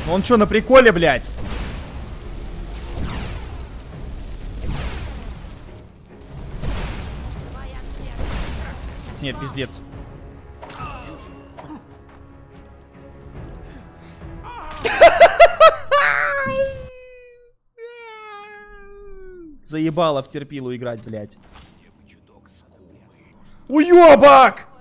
Он что, на приколе, блядь? Нет, пиздец. Заебало в терпилу играть, блядь. Уёбок!